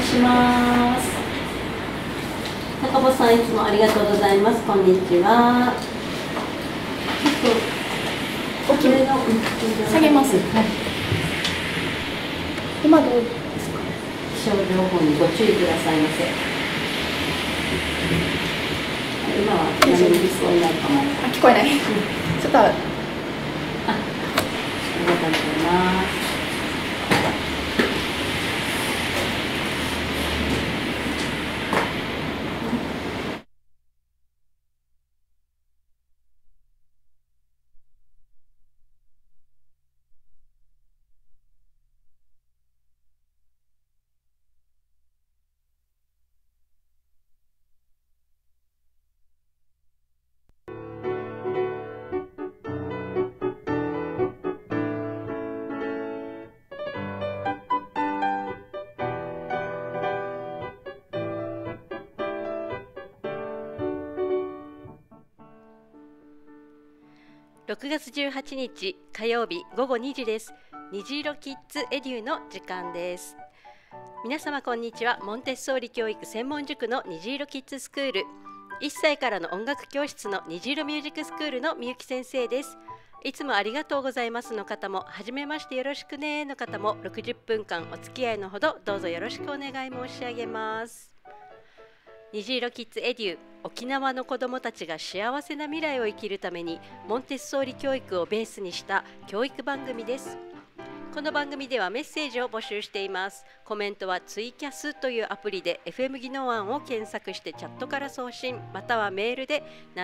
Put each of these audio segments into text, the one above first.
します。高保さん、いつもありがとうございます。こんにちは。 大きめの下げます。はい。今どうですか？ 気象情報にご注意くださいませ。今は何も聞こえないかも。 聞こえない。ちょっと。ありがとうございます。6月18日火曜日午後2時です。虹色キッズエデュの時間です。皆様こんにちは。モンテッソーリ教育専門塾の虹色キッズスクール、1歳からの音楽教室の虹色ミュージックスクールのみゆき先生です。いつもありがとうございますの方も、はじめましてよろしくねの方も、60分間お付き合いのほどどうぞよろしくお願い申し上げます。虹色キッズエデュ、沖縄の子どもたちが幸せな未来を生きるためにモンテッソーリ教育をベースにした教育番組です。この番組ではメッセージを募集しています。コメントはツイキャスというアプリで FM 技能案を検索してチャットから送信、またはメールで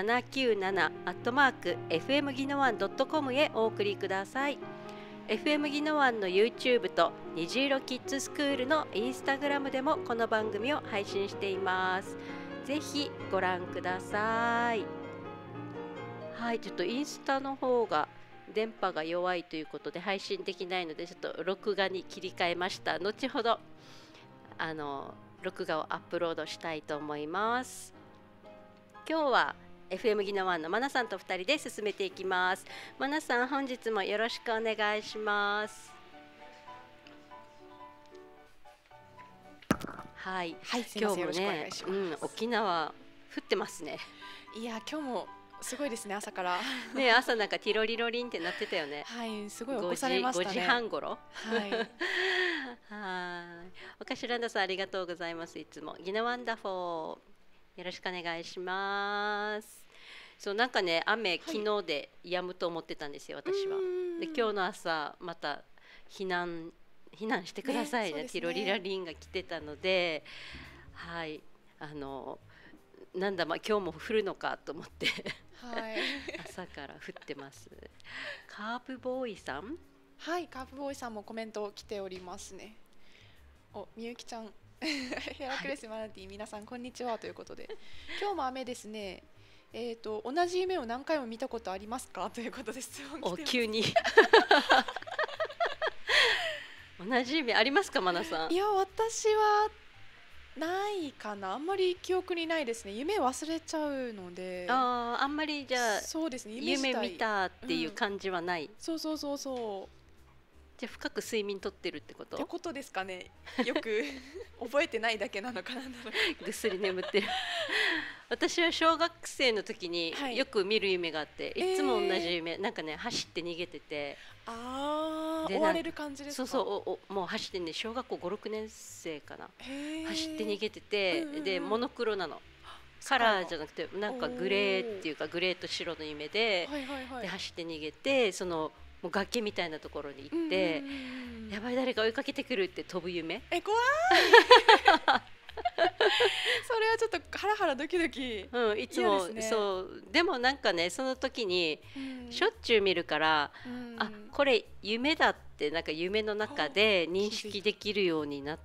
797@fm 技能案 .com へお送りください。FM 技能案の YouTube と虹色キッズスクールの Instagram でもこの番組を配信しています。ぜひご覧ください。はい、ちょっとインスタの方が電波が弱いということで配信できないので、ちょっと録画に切り替えました。後ほど録画をアップロードしたいと思います。今日はFM 技能案のマナさんと2人で進めていきます。マナさん、本日もよろしくお願いします。はい、 はい、 今日もね、沖縄降ってますね。 いや、今日もすごいですね、朝からね、朝なんかティロリロリンってなってたよね。 はい、すごい起こされましたね。 5時半頃。 はい。 はい。おかしらんださん、ありがとうございます。いつもギナワンダフォー。よろしくお願いします。そう、なんかね、雨昨日で止むと思ってたんですよ、私は。で、今日の朝また避難してくださいね。ティロリラリンが来てたので、はい、なんだ、今日も降るのかと思ってはい、 朝から降ってます。カープボーイさん、 はい、カープボーイさんもコメント来ておりますね。お、みゆきちゃんヘラクレスマナティ、皆さんこんにちはということで、今日も雨ですね。同じ夢を何回も見たことありますかということです。 お、急に同じ夢ありますか、マナさん。 いや、私はないかな。あんまり記憶にないですね。夢忘れちゃうので。 あんまりじゃあ、 そうですね、 夢見たっていう感じはない。 そうそうそうそう。 じゃあ深く睡眠とってるってこと？ ってことですかね。よく覚えてないだけなのかな。 ぐっすり眠ってる。私は小学生の時によく見る夢があって、いつも同じ夢、なんかね、走って逃げてて、 追われる感じですか？ そうそう、もう走ってね、小学校5、6年生かな、走って逃げてて、でモノクロなの、カラーじゃなくてなんかグレーっていうか、グレーと白の夢で、で走って逃げて、そのもう崖みたいなところに行って、やばい、誰か追いかけてくるって飛ぶ夢。 怖いそれはちょっとハラハラドキドキ、 いつもそう。でもなんかね、その時にしょっちゅう見るから、あ、これ夢だって、なんか夢の中で認識できるようになって、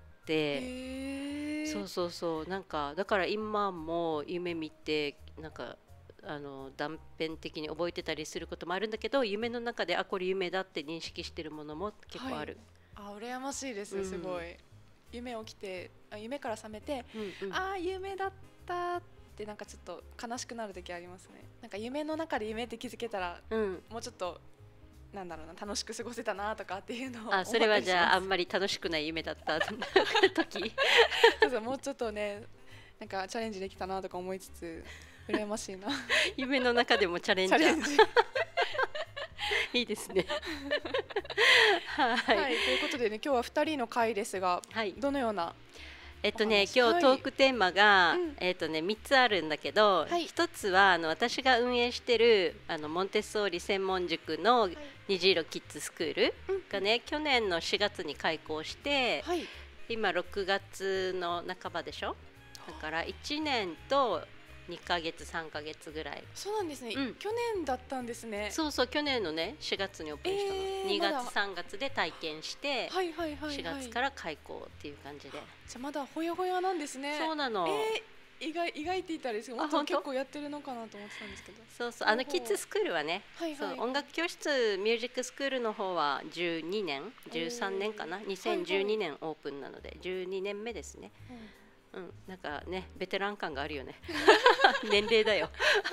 そうそうそう、なんかだから今も夢見て、なんか断片的に覚えてたりすることもあるんだけど、夢の中でこれ夢だって認識してるものも結構ある。 羨ましいです、すごい。夢起きて、夢から覚めて、夢だったってなんかちょっと悲しくなる時ありますね。なんか夢の中で夢って気づけたら、もうちょっとなんだろうな、楽しく過ごせたなとかっていうのをあ、それはじゃああんままり楽しくない夢だった時。 もうちょっとね、なんかチャレンジできたなとか思いつつ羨ましいな。 夢の中でもチャレンジャー。 チャレンジいいですね。はい、 はい、ということでね、今日は2人の会ですが、 はい、 どのような今日トークテーマが、3つあるんだけど、 はい、 1つは私が運営してるモンテッソーリ専門塾の虹色キッズスクールがね、去年の4月に開校して、 はい、 今6月の半ばでしょ。だから1年と2ヶ月3ヶ月ぐらい。 そうなんですね、去年だったんですね。 そうそう、去年のね4月にオープンしたの、2月3月で体験して、4月から開校っていう感じで。 じゃあまだほやほやなんですね。 そうなの。 意外って言ったらですけど、もっと結構やってるのかなと思ってたんですけど。 そうそう、キッズスクールはね、音楽教室ミュージックスクールの方は12年13年かな、2012年オープンなので12年目ですね。なんかね、ベテラン感があるよね。年齢だよ。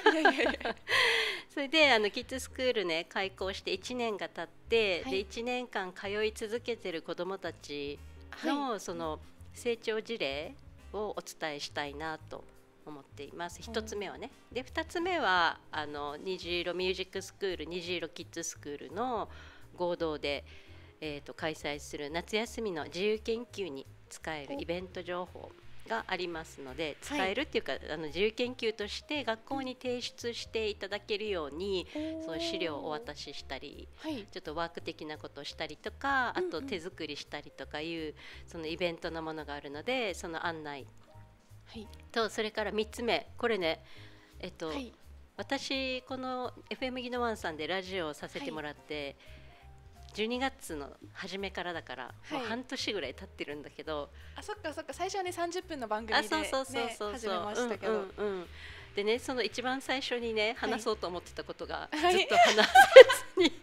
それでキッズスクールね開校して1年が経って、で1年間通い続けてる子どもたちの、その成長事例をお伝えしたいなと思っています。1つ目はね。で2つ目は虹色ミュージックスクール、虹色キッズスクールの合同で、開催する夏休みの自由研究に使えるイベント情報がありますので、使えるっていうか、自由研究として学校に提出していただけるように、そういう資料をお渡ししたり、ちょっとワーク的なことをしたりとか、あと手作りしたりとかいうそのイベントのものがあるので、その案内と、それから3つ目、これね、私この FM ギノワンさんでラジオをさせてもらって、12月の初めからだから、もう半年ぐらい経ってるんだけど、 そっか最初はね30分の番組で始めましたけど、 でね、その一番最初にね話そうと思ってたことが、ずっと話せずに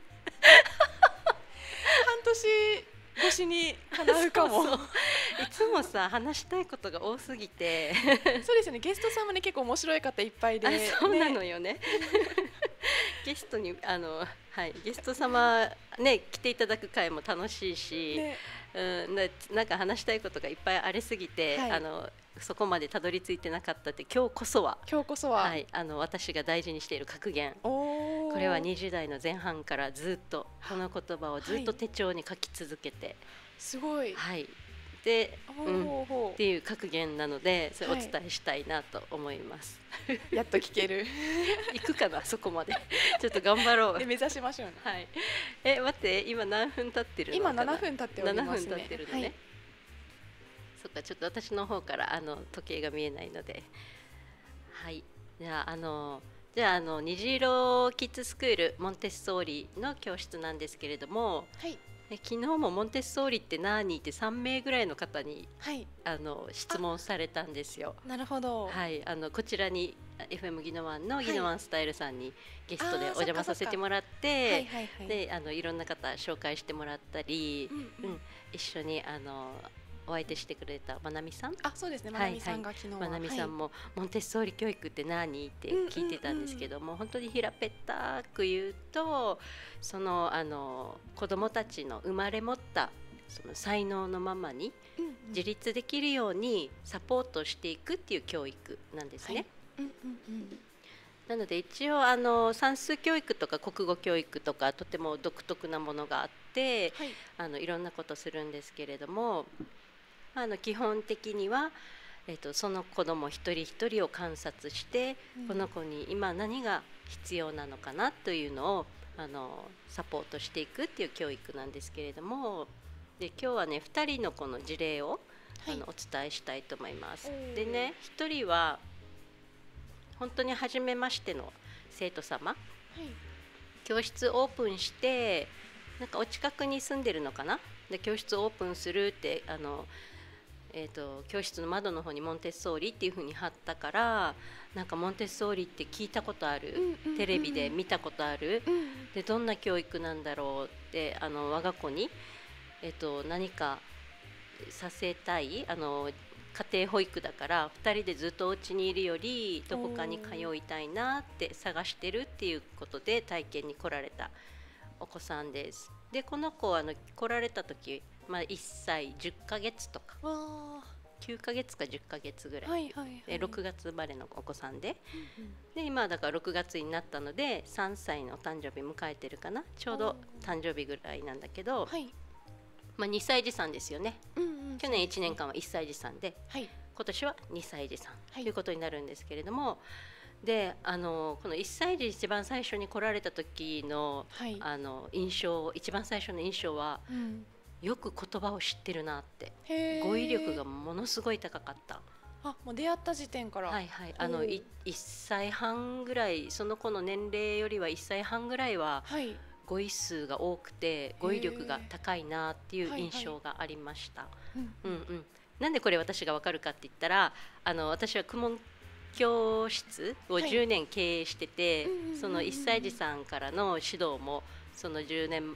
半年越しに叶うかも。 いつもさ話したいことが多すぎてそうですよね、ゲストさんもね結構面白い方いっぱいで、 そうなのよね。ゲストにゲスト様ね来ていただく回も楽しいし、なんか話したいことがいっぱいありすぎて、そこまでたどり着いてなかったって、今日こそは、私が大事にしている格言、これは20代の前半からずっとこの言葉をずっと手帳に書き続けて、 すごい、 で、っていう格言なので、それをお伝えしたいなと思います。 やっと聞ける。 行くかな、そこまで。ちょっと頑張ろう。 目指しましょうね。待って、今何分経ってるのかな。 今7分経っておりますね。 7分経ってるのね。そっか、ちょっと私の方から時計が見えないので。じゃあ虹色キッズスクールモンテッソーリの教室なんですけれども、昨日もモンテッソーリって何って3名ぐらいの方に、質問されたんですよ。 なるほど。 こちらに FM ギノワンのギノワンスタイルさんにゲストでお邪魔させてもらって、でいろんな方紹介してもらったり、一緒にお相手してくれたまなみさん、 そうですね、まなみさんが昨日は、 まなみさんもモンテッソーリ教育って何って聞いてたんですけども、本当に平べったく言うと、その子どもたちの生まれ持ったその才能のままに自立できるようにサポートしていくっていう教育なんですね。なので一応算数教育とか国語教育とかとても独特なものがあって、いろんなことするんですけれども、基本的には、その子ども一人一人を観察して、この子に今何が必要なのかなというのをサポートしていくっていう教育なんですけれども、で今日はね2人のこの事例を、お伝えしたいと思います。でね、1人は本当に初めましての生徒様、教室オープンして、なんかお近くに住んでるのかな、で教室オープンするって教室の窓の方にモンテッソーリっていう風に貼ったから、なんかモンテッソーリって聞いたことある、テレビで見たことある、でどんな教育なんだろうって我が子に、何かさせたい、家庭保育だから2人でずっとお家にいるよりどこかに通いたいなって探してるっていうことで体験に来られたお子さんです。でこの子は来られた時、1歳10ヶ月とか9ヶ月か10ヶ月ぐらい、で6月生まれのお子さんで、で今だから6月になったので3歳のお誕生日迎えてるかな、ちょうど誕生日ぐらいなんだけど、2歳児さんですよね。去年1年間は1歳児さんで、今年は2歳児さんということになるんですけれども、でこの1歳児一番最初に来られた時の、一番最初の印象は、よく言葉を知ってるなって、語彙力がものすごい高かった。 もう出会った時点から。 1歳半ぐらい、その子の年齢よりは1歳半ぐらいは、語彙数が多くて語彙力が高いなっていう印象がありました。なんでこれ私が分かるかって言ったら、私は公文教室を10年経営してて、その1歳児さんからの指導もその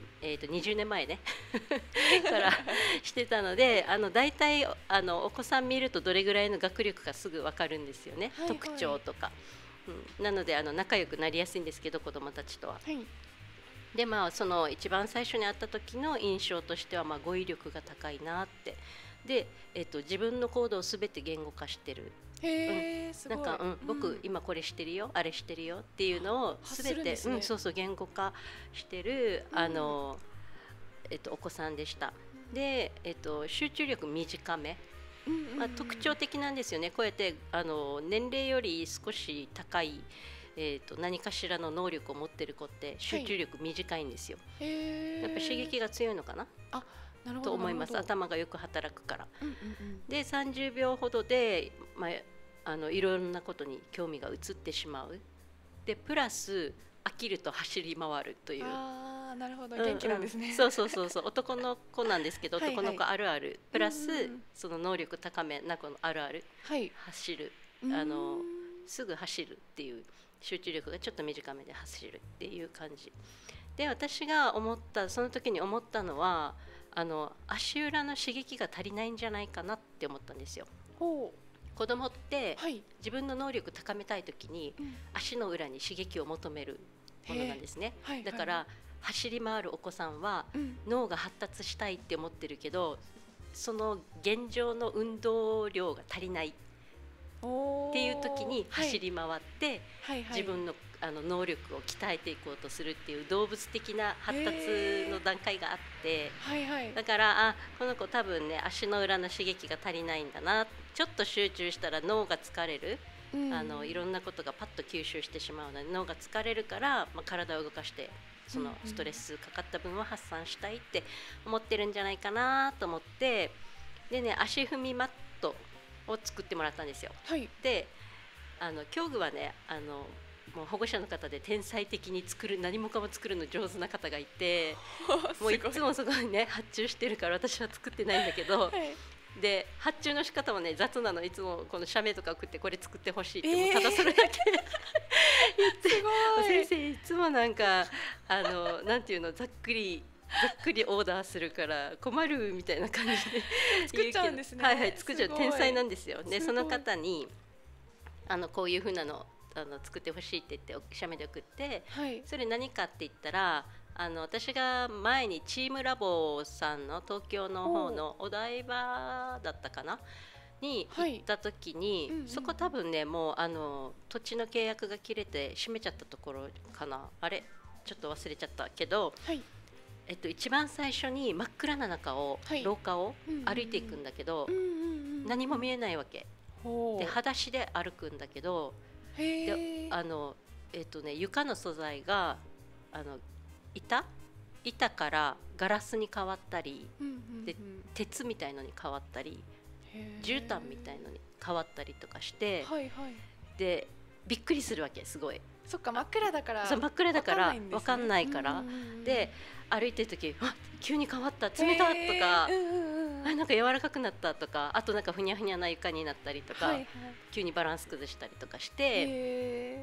20年前ねからしてたので、大体お子さん見るとどれぐらいの学力かすぐ分かるんですよね、特徴とか。なので仲良くなりやすいんですけど、子どもたちとは。でその一番最初に会った時の印象としては、語彙力が高いなって。で、自分の行動を全て言語化してる。なんか、僕今これしてるよ、あれしてるよっていうのを全て、言語化してるお子さんでした。で、集中力短め、特徴的なんですよね。こうやって年齢より少し高い何かしらの能力を持ってる子って集中力短いんですよ。やっぱり刺激が強いのかなと思います。頭がよく働くから。で30秒ほどで、いろんなことに興味が移ってしまう。でプラス飽きると走り回るという。 なるほど、元気なんですね。 そう男の子なんですけど、男の子あるあるプラスその能力高めな子のあるある、走る、すぐ走るっていう、集中力がちょっと短めで走るっていう感じで、私がその時に思ったのは、足裏の刺激が足りないんじゃないかなって思ったんですよ。子供って、自分の能力高めたい時に、足の裏に刺激を求めるものなんですね。だから走り回るお子さんは、脳が発達したいって思ってるけど、その現状の運動量が足りないっていう時に走り回って、自分の能力を鍛えていこうとするっていう動物的な発達の段階があって、だからこの子多分ね、足の裏の刺激が足りないんだな、ちょっと集中したら脳が疲れる、いろんなことがパッと吸収してしまうので脳が疲れるから、体を動かしてそのストレスかかった分は発散したいって思ってるんじゃないかなと思って、でね、足踏みマットを作ってもらったんですよ。で教具はね、もう保護者の方で天才的に何もかも作るの上手な方がいてもういつもそこにね発注してるから、私は作ってないんだけど、で発注の仕方もね雑なの。いつもこの写メとか送って、これ作ってほしいって、もうただそれだけ言って、先生いつもなんかなんていうの、ざっくりオーダーするから困るみたいな感じで作っちゃうんですね。 作っちゃう、天才なんですよ。でその方にこういう風なの作ってほしいって言って写メで送って、それ何かって言ったら、私が前にチームラボさんの東京の方のお台場だったかなに行った時に、そこ多分ね、もう土地の契約が切れて閉めちゃったところかな、あれちょっと忘れちゃったけど、一番最初に真っ暗な中を、廊下を歩いていくんだけど、何も見えないわけで、裸足で歩くんだけど、で床の素材が板からガラスに変わったり、で鉄みたいのに変わったり、絨毯みたいのに変わったりとかして、でびっくりするわけ、すごい。 そっか、真っ暗だから。 そう、真っ暗だから分かんないから、で歩いてる時、急に変わった、冷たとか、なんか柔らかくなったとか、あとなんかふにゃふにゃな床になったりとか、急にバランス崩したりとかして、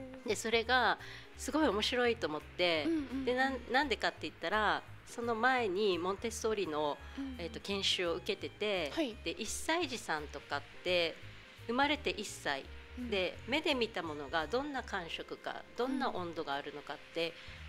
でそれがすごい面白いと思って、でなんでかって言ったら、その前にモンテッソーリの、研修を受けてて、で1歳児さんとかって生まれて1歳で目で見たものがどんな感触か、どんな温度があるのかって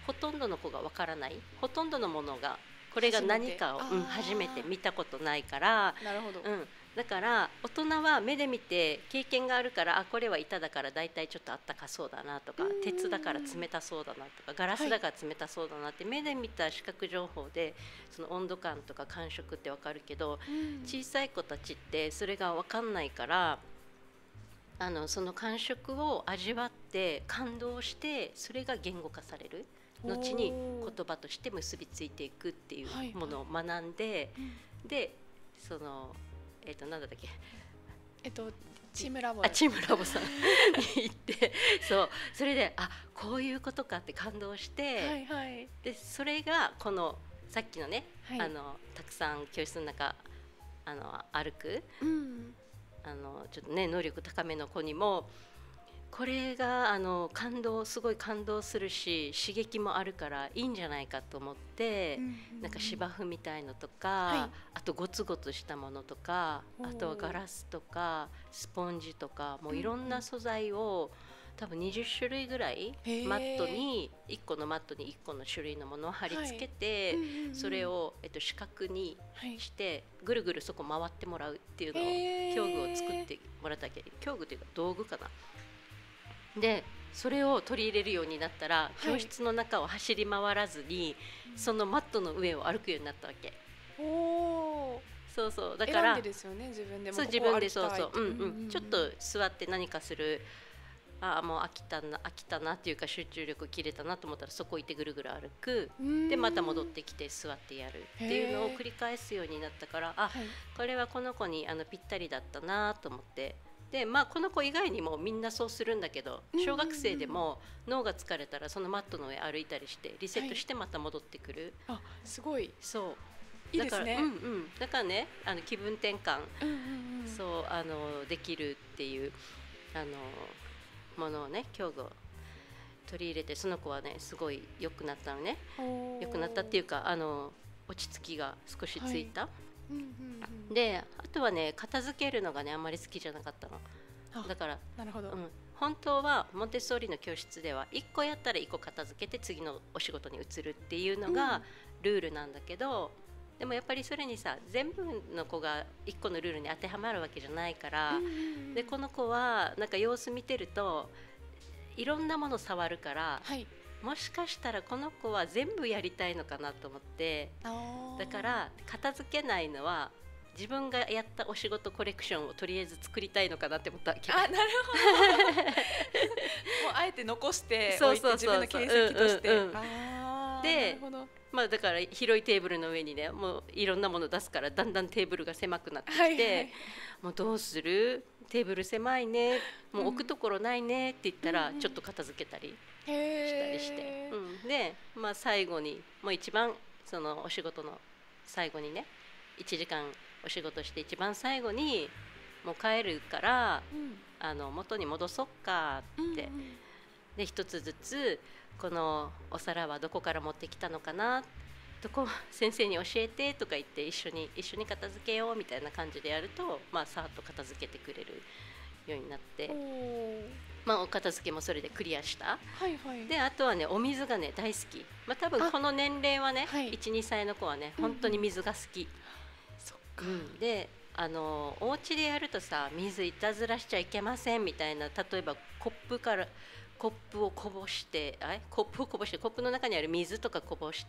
ほとんどの子がわからない、ほとんどのものがこれが何かを初めて見たことないから、 なるほど、 だから大人は目で見て経験があるから、あ、これは板だからだいたいちょっとあったかそうだなとか、鉄だから冷たそうだなとか、ガラスだから冷たそうだなって目で見た視覚情報でその温度感とか感触ってわかるけど、小さい子たちってそれがわかんないから、その感触を味わって感動して、それが言語化される、後に言葉として結びついていくっていうものを学んで、でそのなんだっけ、 チームラボさんに行ってそれで、あ、こういうことかって感動して、でそれがこのさっきのね、たくさん教室の中歩く、ちょっとね能力高めの子にもこれがすごい感動するし刺激もあるからいいんじゃないかと思って、なんか芝生みたいのとか、あとゴツゴツしたものとか、あとはガラスとかスポンジとか、もういろんな素材を多分20種類ぐらいマットに1個のマットに1個の種類のものを貼り付けて、それを四角にしてぐるぐるそこ回ってもらうっていうのを教具を作ってもらったわけ。教具というか道具かな。でそれを取り入れるようになったら、教室の中を走り回らずに、そのマットの上を歩くようになったわけ。そうだから選んでですよね、自分でもそう自分でちょっと座って何かする、もう飽きたなっていうか集中力切れたなと思ったらそこ行ってぐるぐる歩く、でまた戻ってきて座ってやるっていうのを繰り返すようになったから、これはこの子にぴったりだったなと思って。でこの子以外にもみんなそうするんだけど、小学生でも脳が疲れたらそのマットの上歩いたりしてリセットしてまた戻ってくる、 すごいそういいですね。 だからね気分転換、できるっていうものをね教具を取り入れて、その子はねすごい良くなったのね。良くなったっていうか落ち着きが少しついた。であとはね片付けるのがねあんまり好きじゃなかったの。だからなるほど、 本当はモンテッソーリの教室では1個やったら1個片付けて次のお仕事に移るっていうのがルールなんだけど、でもやっぱりそれにさ全部の子が1個のルールに当てはまるわけじゃないから、でこの子はなんか様子見てるといろんなもの触るから、もしかしたらこの子は全部やりたいのかなと思って、だから片付けないのは自分がやったお仕事コレクションをとりあえず作りたいのかなって思ったわけ。 なるほどもうあえて残しておいて自分の形跡として、 でだから広いテーブルの上にねもういろんなもの出すから、だんだんテーブルが狭くなってきて、もうどうする、テーブル狭いね、もう置くところないねって言ったら、ちょっと片付けたりしたりして、で最後にもう一番そのお仕事の最後にね1時間お仕事して一番最後にもう帰るから、元に戻そっかって、で一つずつこのお皿はどこから持ってきたのかな、どこ先生に教えてとか言って一緒に片付けようみたいな感じでやると、さーっと片付けてくれるようになって、お片付けもそれでクリアした、であとはねお水がね大好き、多分この年齢はね、12歳の子はね本当に水が好き、でお家でやるとさ、水いたずらしちゃいけませんみたいな、例えばコップをこぼしてコップの中にある水とかこぼして、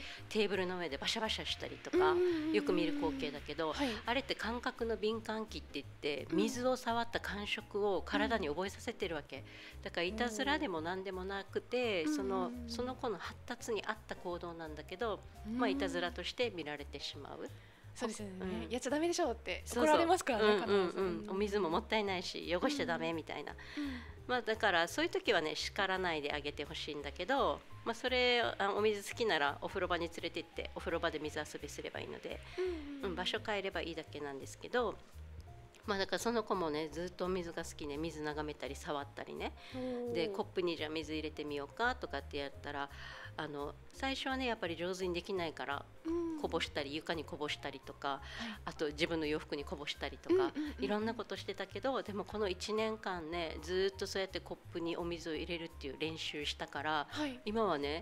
テーブルの上でバシャバシャしたりとかよく見る光景だけど、あれって感覚の敏感期って言って水を触った感触を体に覚えさせてるわけだから、いたずらでも何でもなくて、その子の発達に合った行動なんだけど、いたずらとして見られてしまう。 そうですよね、やっちゃダメでしょって怒られますからね、 お水ももったいないし汚しちゃダメみたいな、だからそういう時はね叱らないであげてほしいんだけど、それお水好きならお風呂場に連れて行ってお風呂場で水遊びすればいいので、場所変えればいいだけなんですけど、だからその子もねずっとお水が好きね、水眺めたり触ったりね、でコップにじゃあ水入れてみようかとかってやったら、最初はねやっぱり上手にできないから、こぼしたり床にこぼしたりとか、あと自分の洋服にこぼしたりとか、いろんなことしてたけど、でもこの1年間ねずっとそうやってコップにお水を入れるっていう練習したから、今はね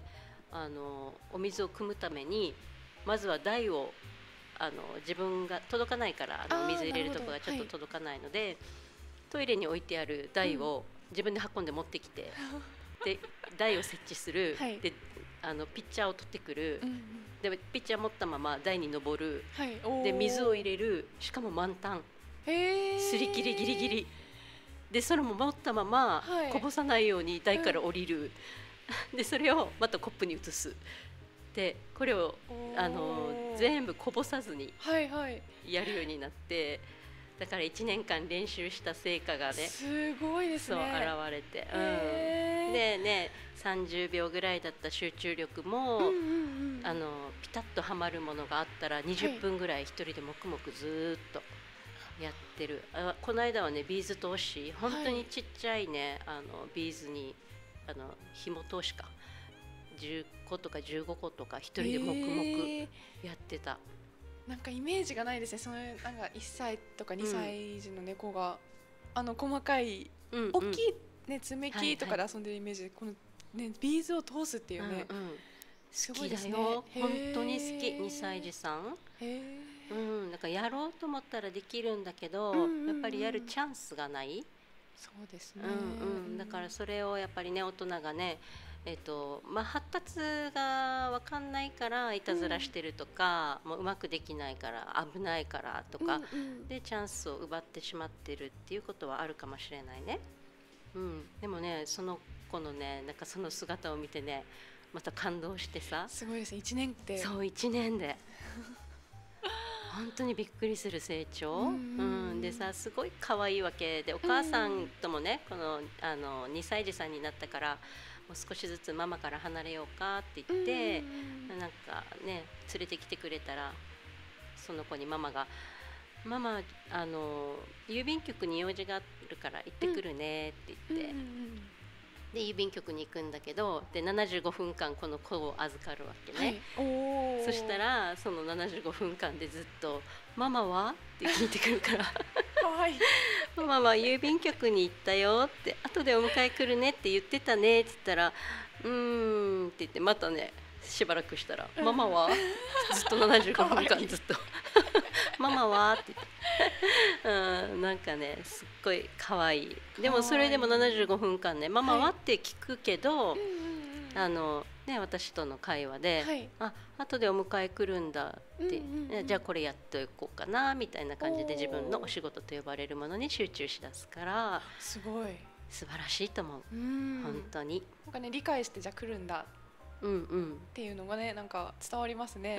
お水を汲むためにまずは台を自分が届かないから水入れるところがちょっと届かないので、トイレに置いてある台を自分で運んで持ってきて、で台を設置する、でピッチャーを取ってくる、でピッチャー持ったまま台に登る、で水を入れる、しかも満タン、すり切りギリギリで、それも持ったままこぼさないように台から降りる、でそれをまたコップに移す、でこれを全部こぼさずにやるようになって、だから1年間練習した成果がね、 すごいですね、 そう現れて、でね30秒ぐらいだった集中力も、ピタッとはまるものがあったら20分ぐらい一人で黙々ずっとやってる。この間はねビーズ通し、本当にちっちゃいね、ビーズに紐通しか10個とか15個とか一人で黙々やってた。 なんかイメージがないですね。そのなんか1歳とか2歳児の猫が、細かい、大きい、ね、爪切とかで遊んでるイメージで、この、ね、ビーズを通すっていうね、 好きだよ、本当に好き。2歳児さん、なんかやろうと思ったらできるんだけど、やっぱりやるチャンスがない。 そうですね、 だからそれをやっぱりね大人がね、発達が分かんないからいたずらしてるとか、もううまくできないから危ないからとか、でチャンスを奪ってしまってるっていうことはあるかもしれないね。でもねその子のねなんかその姿を見てねまた感動してさ。 すごいですね、1年って。 そう1年で本当にびっくりする成長、でさすごい可愛いわけで、お母さんともねこの2歳児さんになったからもう少しずつママから離れようかって言って、なんかね連れてきてくれたら、その子にママが「ママ郵便局に用事があるから行ってくるね」って言って、で郵便局に行くんだけど、で75分間この子を預かるわけね、そしたらその75分間でずっと「ママは?」って聞いてくるからかわいいママは郵便局に行ったよって、後でお迎え来るねって言ってたねって言ったら「って言って、またねしばらくしたら「ママは?」ずっと75分間ずっと「ママは?」って言って、なんかねすっごい可愛い。でもそれでも75分間ね「ママは?」って聞くけど、私との会話で「後でお迎え来るんだ」って、じゃあこれやっておこうかなみたいな感じで自分のお仕事と呼ばれるものに集中しだすから、 すごい素晴らしいと思う。本当になんかね理解して、じゃあ来るんだっていうのがねなんか伝わりますね。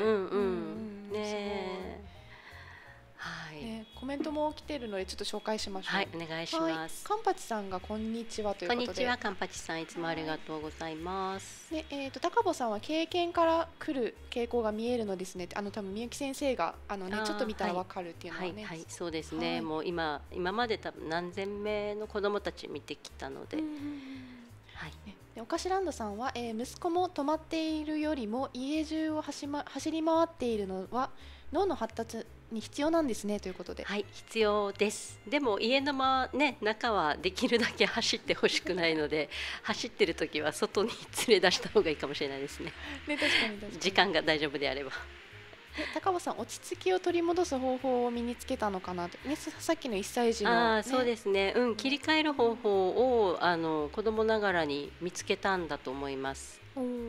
はい、コメントも来てるのでちょっと紹介しましょう。 はい、お願いします。 かんぱちさんがこんにちはということで。 こんにちは、かんぱちさん、いつもありがとうございます。 高保さんは経験から来る傾向が見えるのですね。多分みゆき先生がちょっと見たらわかるっていうのはね。 そうですね。もう今まで多分何千名の子どもたち見てきたので。 おかしランドさんは、息子も止まっているよりも家中を走り回っているのは脳の発達に必要なんですねということで。 はい、必要です。でも家の中はできるだけ走ってほしくないので走ってる時は外に連れ出した方がいいかもしれないですね。 確かに時間が大丈夫であれば。 高尾さん、落ち着きを取り戻す方法を身につけたのかなと、さっきの1歳児の、 そうですね、切り替える方法を子供ながらに見つけたんだと思います。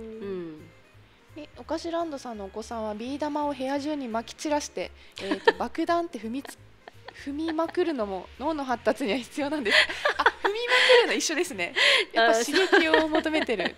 おかしランドさんのお子さんはビー玉を部屋中にまき散らして、爆弾って踏みまくるのも脳の発達には必要なんです。踏みまくるの一緒ですね。やっぱ刺激を求めてる。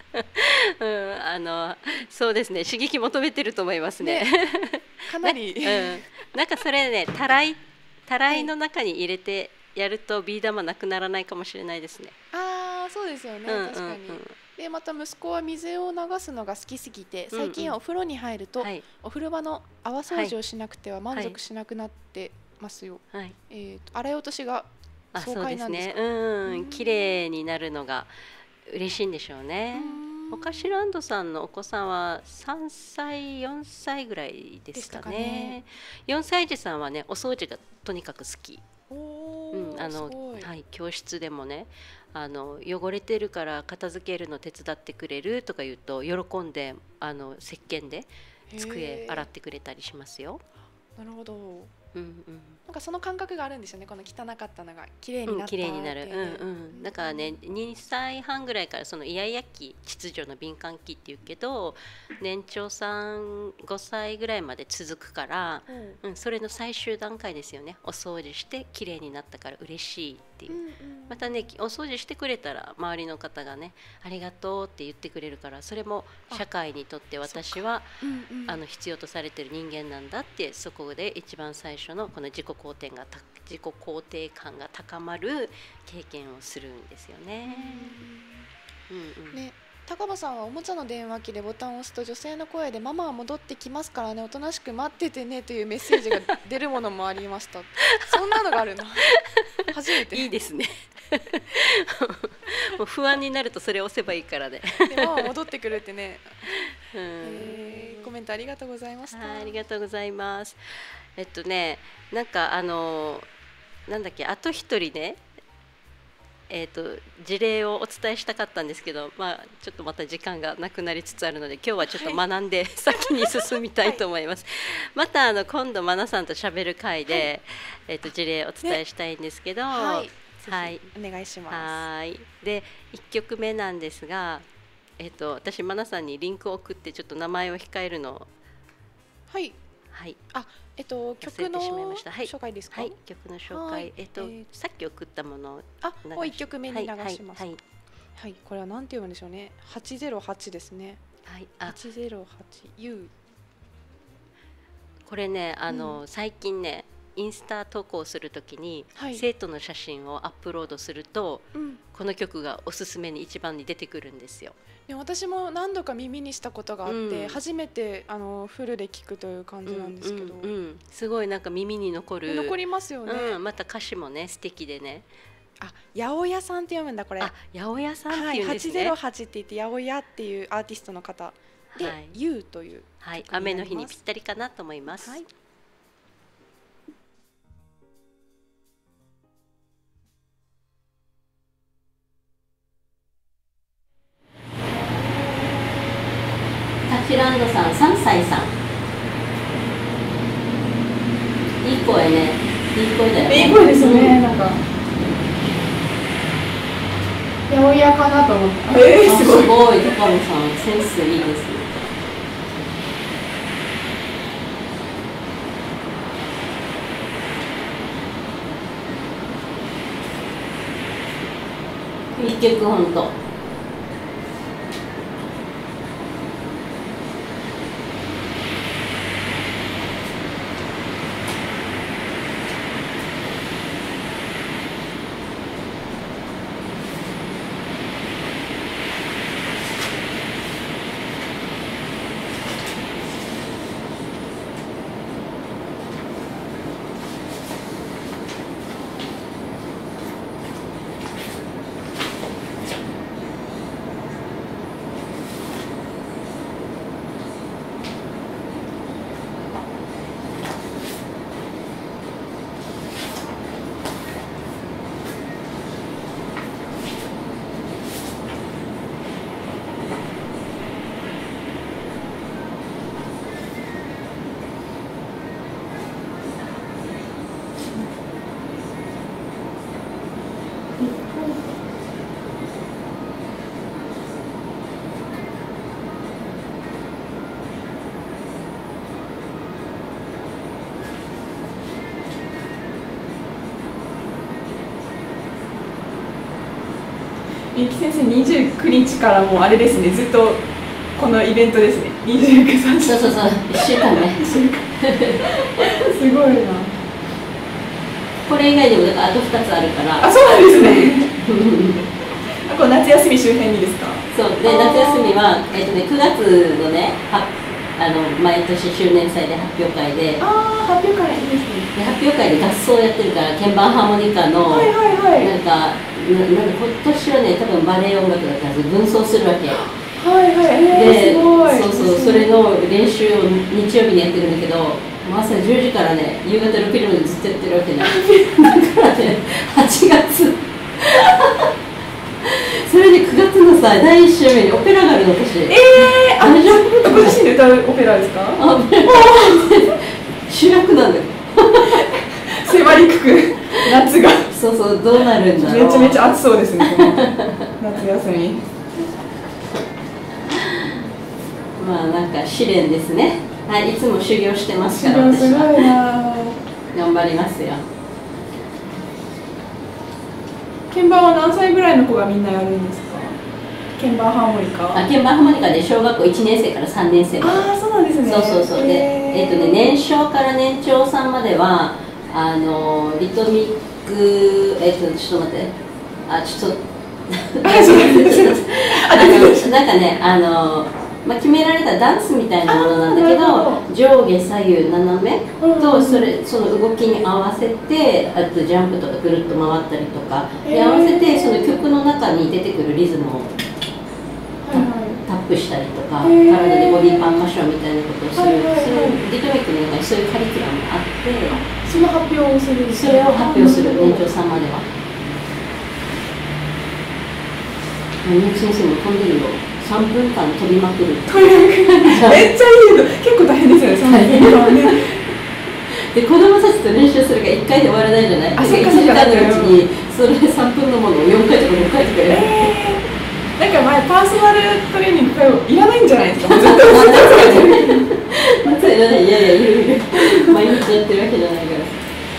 そうですね、刺激求めてると思いますね。 かなりなんかそれね、たらいの中に入れてやるとビー玉なくならないかもしれないですね。 そうですよね、確かに。でまた息子は水を流すのが好きすぎて、最近はお風呂に入ると、お風呂場の泡掃除をしなくては満足しなくなってますよ。洗い落としが爽快なんですか？ 綺麗になるのが嬉しいんでしょうね。おかしランドさんのお子さんは3歳4歳ぐらいですかね。4歳児さんはねお掃除がとにかく好き。 すごい。 はい、教室でもね、汚れてるから片付けるの手伝ってくれるとか言うと喜んで石鹸で机洗ってくれたりしますよ。 なるほど。 うんうん、 なんかその感覚があるんですよね。この汚かったのが綺麗になったって、 綺麗になる。だからね、2歳半ぐらいからそのイヤイヤ期、秩序の敏感期っていうけど、年長さん5歳ぐらいまで続くから、それの最終段階ですよね。お掃除して綺麗になったから嬉しいっていう。またね、お掃除してくれたら周りの方がね、ありがとうって言ってくれるから、それも社会にとって私は必要とされてる人間なんだって、そこで一番最初のこの自己肯定感が高まる経験をするんですよね。 ね、高場さんはおもちゃの電話機でボタンを押すと女性の声でママは戻ってきますからね、おとなしく待っててねというメッセージが出るものもありました。そんなのがあるの初めて。 いいですね。もう不安になるとそれを押せばいいからね。 でママ戻ってくるってね。コメントありがとうございました。 ありがとうございます。なんかなんだっけ、あと一人ね、事例をお伝えしたかったんですけど、ちょっとまた時間がなくなりつつあるので、今日はちょっと学んで先に進みたいと思います。また今度マナさんとしゃべる会で、事例をお伝えしたいんですけど、 はい、お願いします。 はい。で1曲目なんですが、私マナさんにリンクを送ってちょっと名前を控えるのを、 はいはい、 曲の紹介ですか？ はい、曲の紹介、さっき送ったものを 1曲目に流します。はい、これは何て読むんでしょうね。808ですね。 はい、 808 U。 これね、最近ね、インスタ投稿するときに、生徒の写真をアップロードすると、この曲がおすすめに一番に出てくるんですよ。 私も何度か耳にしたことがあって、初めてフルで聞くという感じなんですけど、 すごいなんか耳に残りますよね。 また歌詞もね素敵でね。 八百屋さんって読むんだこれ。 八百屋さんっていうんですね。 808って言って八百屋っていうアーティストの方で、You というはい、雨の日にぴったりかなと思います。タチランドさん、3歳さん。いい声ね。いい声だよね。 いい声ですね。なんか。八百屋かなと思った。 すごい、高野さん、センスいいですね。一曲本当。 みゆき先生、29日からもうあれですね、ずっとこのイベントですね。29、30。 そうそうそう、1週間ね。 すごいな。 これ以外でもだからあと2つあるから。 そうなんですね。これ夏休み周辺にですか？ そうで、夏休みは9月のね、毎年周年祭で発表会で。 発表会いいですね。 で発表会で合奏やってるから鍵盤ハーモニカのなんか今年はね、多分バレエ音楽だったはず、群奏するわけ。 で、 そうそう、それの練習を日曜日にやってるんだけど、朝10時からね、夕方6時までずっとやってるわけね。だからね、8 8月それで9月のさ第1週目にオペラがあるの私。 ご自身で歌うオペラですか？ 主役なんだよ迫りくく夏が。 そうそう、どうなるんだろう。 めちゃめちゃ暑そうですね、この夏休み。 まあなんか試練ですね。はい、いつも修行してますから。 すごいな。 頑張りますよ。 鍵盤は何歳ぐらいの子がみんなやるんですか？鍵盤ハーモニカ。 鍵盤ハーモニカで小学校1年生から3年生まで。 ああ、そうなんですね。 そうそうそう。で、年少から年長さんまではリトミックちょっと待って、ちょっとなんかねまあ、決められたダンスみたいなものなんだけど、上下左右斜めとその動きに合わせて、あとジャンプとかぐるっと回ったりとかで合わせて、その曲の中に出てくるリズムをタップしたりとか、体でボディパーカッションみたいなことをする、リトミックの中にそういうカリキュラムがあって、 その発表をする。 それを発表する、年長さんまでは。三木先生も飛んでるよ。3分間飛びまくる。めっちゃいいの。結構大変ですよね、3分間ね。 で、子供たちと練習するが1回で終わらないじゃない。1時間のうちにそれ3分のものを4回とか5回とかやる。 なんか前パーソナルトレーニングいらないんじゃないですか。ずっといらない。いやいや、いる毎日やってるわけじゃないから。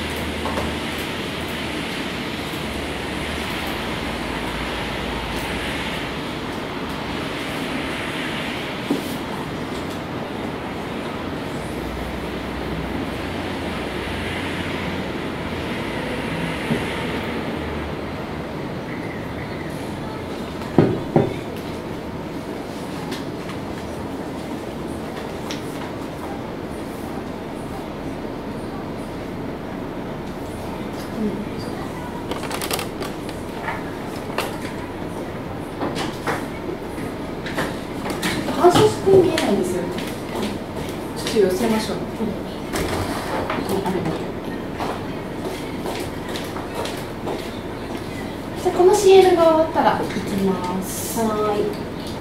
反射して見えないんですよね。ちょっと寄せましょう。じゃあこの CL が終わったら行きます。 はい。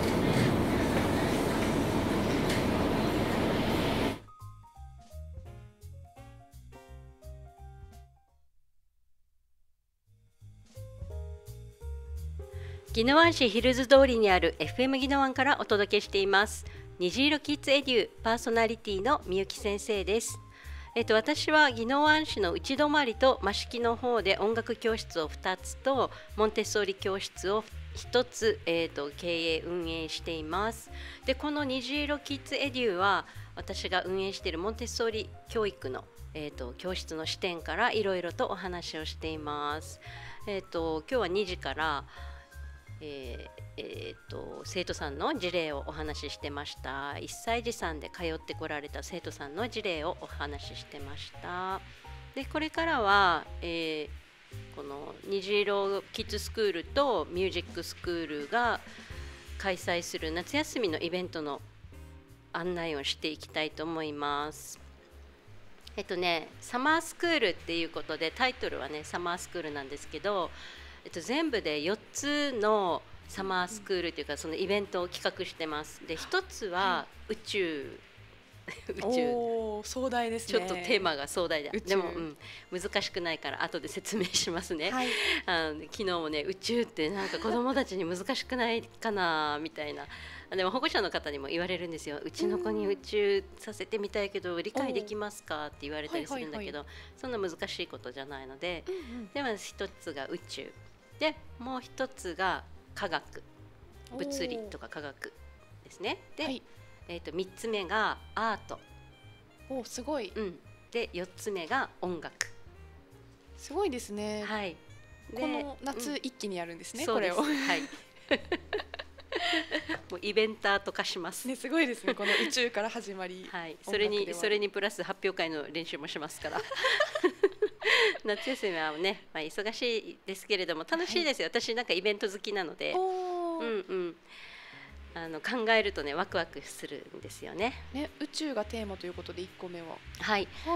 宜野湾市ヒルズ通りにある FM 宜野湾からお届けしています。虹色キッズエデュパーソナリティのみゆき先生です。私は宜野湾市の内泊と益城の方で音楽教室を2つとモンテッソーリ教室を1つ、経営運営しています。で、この虹色キッズエデュは私が運営しているモンテッソーリ教育の、教室の視点からいろいろとお話をしています。今日は2時から生徒さんの事例をお話ししてました。1歳児さんで通ってこられた生徒さんの事例をお話ししてました。で、これからは、この虹色キッズスクールとミュージックスクールが開催する夏休みのイベントの案内をしていきたいと思います。サマースクールっていうことで、タイトルはねサマースクールなんですけど、全部で4つのサマースクールというかそのイベントを企画してます。で、1つは宇宙壮大ですね。 ちょっとテーマが壮大だ。でも、難しくないから後で説明しますね。はい、昨日もね、宇宙ってなんか子どもたちに難しくないかなみたいな。でも保護者の方にも言われるんですよ。うちの子に宇宙させてみたいけど理解できますかって言われたりするんだけど、そんな難しいことじゃないので、では一つが宇宙で、もう一つが科学、物理とか科学ですね。で、3つ目がアート。 すごい。 で、4つ目が音楽。 すごいですね。 はい。 この夏一気にやるんですね。 これを。 はい。もうイベンターと化します。 ね、すごいですね。この宇宙から始まり。 はい。それにプラス発表会の練習もしますから。夏休みはね、忙しいですけれども楽しいですよ。私なんかイベント好きなので。考えるとねワクワクするんですよね。 宇宙がテーマということで1個目は。 はい。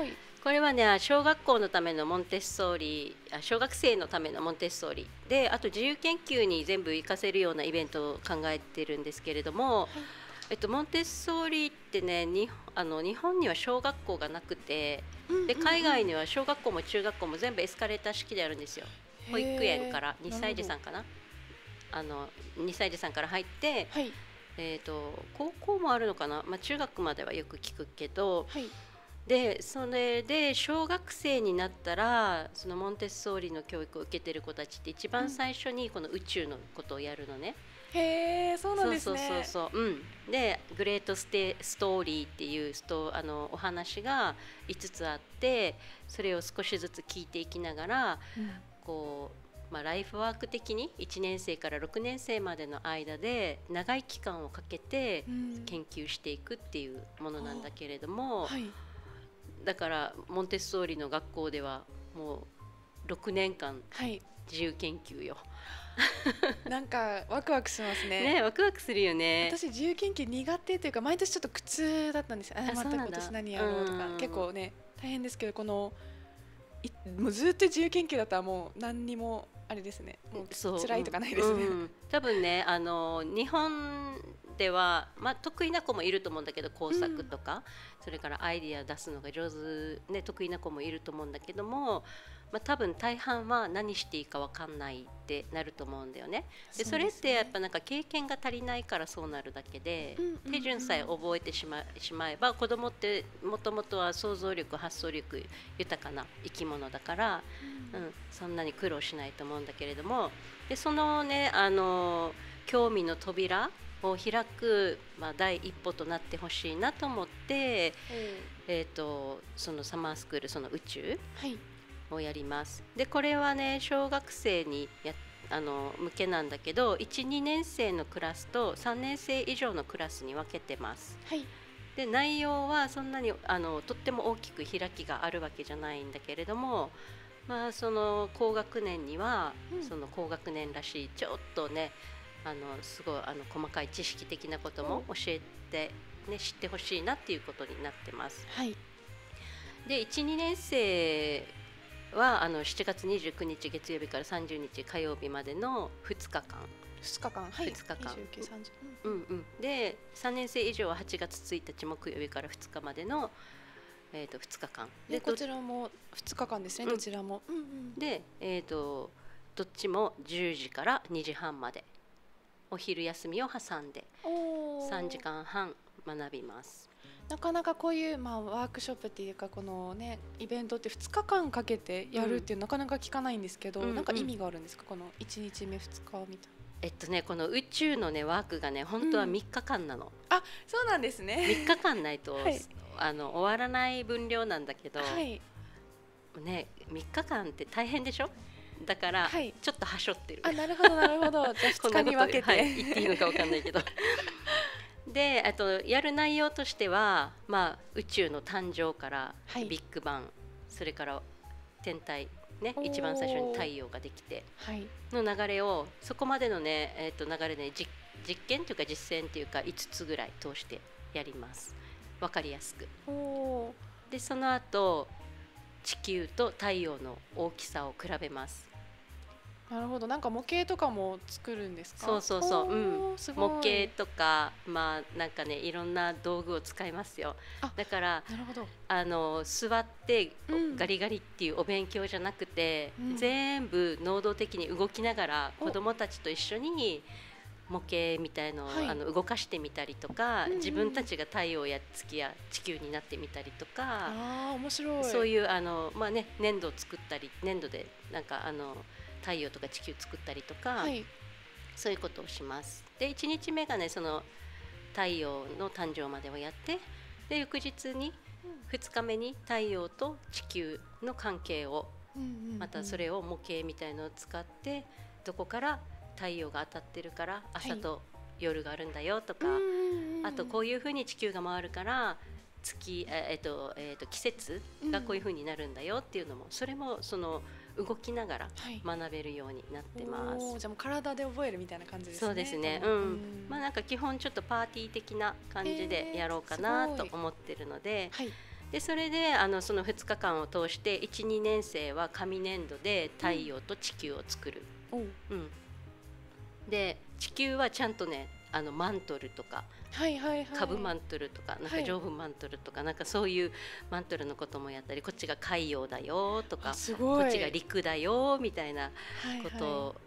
これはね、小学校のためのモンテッソーリ、小学生のためのモンテッソーリで、あと自由研究に全部活かせるようなイベントを考えてるんですけれども、モンテッソーリってね、日本には小学校がなくて、で海外には小学校も中学校も全部エスカレーター式であるんですよ。保育園から2歳児さんかな、2歳児さんから入って、 はい、 高校もあるのかな、中学まではよく聞くけど、 はい、 でそれで小学生になったらそのモンテッソーリの教育を受けてる子たちって一番最初にこの宇宙のことをやるのね。 へえ、そうなんですね。 でグレートストーリーっていうお話が5つあって、それを少しずつ聞いていきながら、こうライフワーク的に1年生から6年生までの間で長い期間をかけて研究していくっていうものなんだけれども、だからモンテッソーリの学校ではもう6年間自由研究よ。 なんかワクワクしますね。 ね、ワクワクするよね。 私自由研究苦手というか毎年ちょっと苦痛だったんですよ。また今年何やろうとか、結構ね大変ですけど、このもうずっと自由研究だったらもう何にもあれですね、もう辛いとかないですね。 多分ね、日本では、得意な子もいると思うんだけど、工作とか、それからアイディア出すのが上手、ね、得意な子もいると思うんだけども、多分大半は何していいか分かんないってなると思うんだよね。でそれってやっぱなんか経験が足りないからそうなるだけで、手順さえ覚えてしまえば、子供ってもともとは想像力発想力豊かな生き物だから、そんなに苦労しないと思うんだけれども、でそのね興味の扉を開く、第一歩となってほしいなと思って、そのサマースクール、その宇宙をやります。でこれはね、小学生に向けなんだけど、1、2年生のクラスと3年生以上のクラスに分けてます。で内容はそんなにとっても大きく開きがあるわけじゃないんだけれども、その高学年には、その高学年らしいちょっとねすごい細かい知識的なことも教えて、知ってほしいなっていうことになってます。で1、2年生は7月29日月曜日から30日火曜日までの2日間。で3年生以上は8月1日木曜日から2日までの、2日間で、こちらも2日間ですね。どちらも、 で、どっちも10時から2時半まで、お昼休みを挟んで3時間半学びます。 なかなかこういう、ワークショップっていうか、このねイベントって2日間かけてやるっていうなかなか聞かないんですけど、なんか意味があるんですか、この1日目2日みたいな。この宇宙のねワークがね、本当は3日間なの。 あ、そうなんですね。 3日間ないと、終わらない分量なんだけど、ね、3日間って大変でしょ。だから、ちょっとはしょってる。 なるほどなるほど。じゃあ2日に分けて、 言っていいのか分かんないけど。でやる内容としては、宇宙の誕生からビッグバン、それから天体ね、一番最初に太陽ができての流れを、そこまでのね、流れで実験というか実践というか5つぐらい通してやります。分かりやすく。でその後地球と太陽の大きさを比べます。 なるほど。なんか模型とかも作るんですか？ そう、模型とか、なんかね、いろんな道具を使いますよ。だからなるほど、 座ってガリガリっていうお勉強じゃなくて、全部能動的に動きながら子どもたちと一緒に模型みたいのを、動かしてみたりとか、自分たちが太陽や月や地球になってみたりとか、 面白い。 そういう粘土を作ったり、粘土でなんか太陽とか地球作ったりとか、そういうことをします。で1日目がね、その太陽の誕生までをやって、で翌日に2日目に太陽と地球の関係を、またそれを模型みたいのを使って、どこから太陽が当たってるから朝と夜があるんだよとか、あとこういうふうに地球が回るから季節がこういうふうになるんだよっていうのも、それもその動きながら学べるようになってます。 じゃあもう体で覚えるみたいな感じですね。 そうですね。なんか基本ちょっとパーティー的な感じでやろうかなと思ってるので、 でそれでその2日間を通して1、2年生は紙粘土で太陽と地球を作る。 おうで地球はちゃんとねマントルとかはいはいはい。 株マントルとかなんか上部マントルとかなんかそういうマントルのこともやったり、こっちが海洋だよとかすごい。 こっちが陸だよみたいなはいはいことを、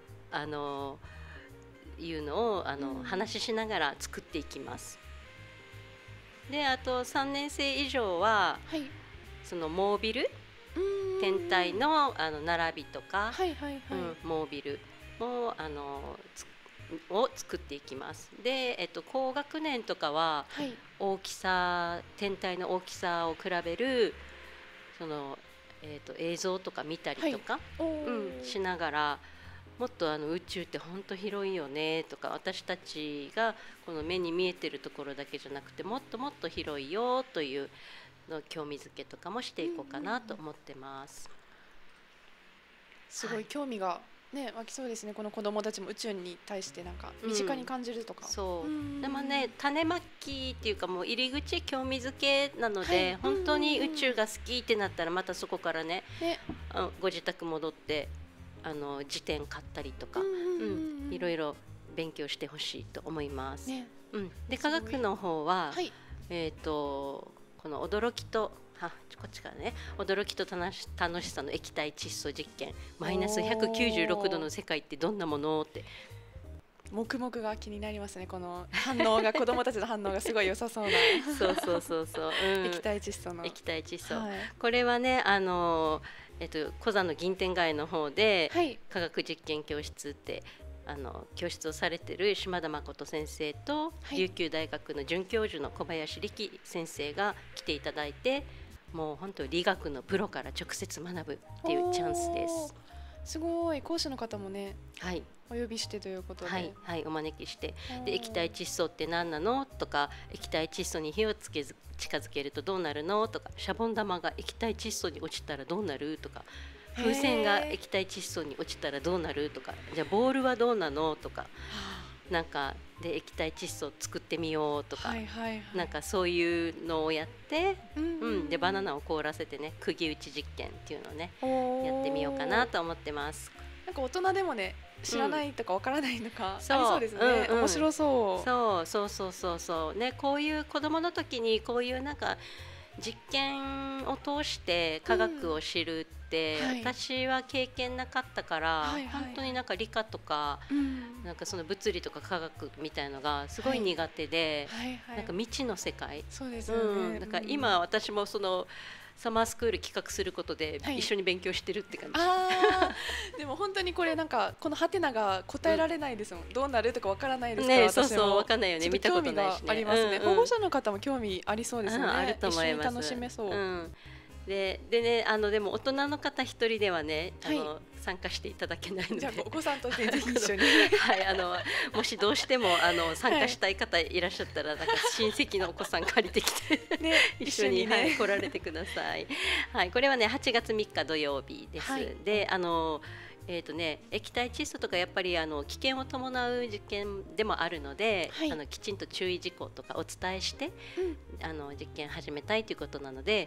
いうのを話ししながら作っていきます。であと3年生以上ははい。 そのモービルうん天体の並びとか、 はいはいはい。 モービルもを作っていきます。で、高学年とかははい。 大きさ天体の大きさを比べるその、映像とか見たりとか、 おーしながらもっと宇宙って本当広いよねとか、私たちがこの目に見えてるところだけじゃなくてもっともっと広いよというの興味づけとかもしていこうかなと思ってます。 すごい興味がね湧きそうですね。この子供たちも宇宙に対してなんか身近に感じるとか。 そうでもね種まきっていうかもう入り口興味づけなので、 はい本当に宇宙が好きってなったらまたそこからねね。 ご自宅戻って辞典買ったりとか、いろいろ勉強してほしいと思います。 ね。 で科学の方は、 はい。 この驚きとこっちからね、驚きと楽しさの液体窒素実験マイナス196度の世界ってどんなものって黙々が気になりますね。この反応が子供たちの反応がすごい良さそうなそう、 液体窒素の。 液体窒素、 はい。 これはねコザの銀天街の方ではい。 科学実験教室って教室をされてる島田誠先生と、 はい琉球大学の准教授の小林力先生が来ていただいて、もう本当理学のプロから直接学ぶっていうチャンスです。 すごい。講師の方もねはいお呼びしてということで。 はいはい、お招きしておーで液体窒素って何なのとか、液体窒素に火をつけず近づけるとどうなるのとか、シャボン玉が液体窒素に落ちたらどうなるとか、風船が液体窒素に落ちたらどうなるとか、じゃあボールはどうなのとか、なんかで液体窒素を作ってみようとか、 はいはいはい。 なんかそういうのをやって、 うんでバナナを凍らせてね釘打ち実験っていうのをねおーやってみようかなと思ってます。 なんか大人でもね知らないとかわからないとかありそうそうですね。 うんうん面白そう。 そうね、こういう子供の時にこういうなんか実験を通して科学を知るって、 はい私は経験なかったから、 はいはい本当になんか理科とかなんかその物理とか科学みたいのがすごい苦手で、 はいはい。 なんか未知の世界、 そうですよね。 だから今私もそのサマースクール企画することではい一緒に勉強してるって感じ。 あーでも本当にこれなんかこのハテナが答えられないですもん。どうなるとかわからないですから。 ね、そう私もそうわかんないよね、 ちょっ見たこと興味がないしね。 ありますね。 うんうん保護者の方も興味ありそうですよね。 あると思います。 一緒に楽しめそう。 でねでも大人の方一人ではねはい参加していただけないので、 じゃあお子さんとぜひ一緒に。 はいもしどうしても参加したい方いらっしゃったらなんか親戚のお子さん借りてきてね一緒にね。 来られてください。はいこれはね8月3日土曜日です。 はいで液体窒素とかやっぱり危険を伴う実験でもあるので、 はいきちんと注意事項とかお伝えして、実験始めたいということなので